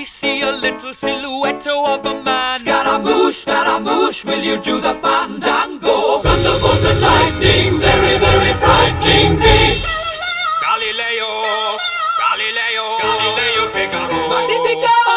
see a little silhouette of a man. Scaramouche, will you do the fandango? Thunderbolts and lightning, very, very frightening me. Galileo, Galileo, Galileo Figaro. Magnifico!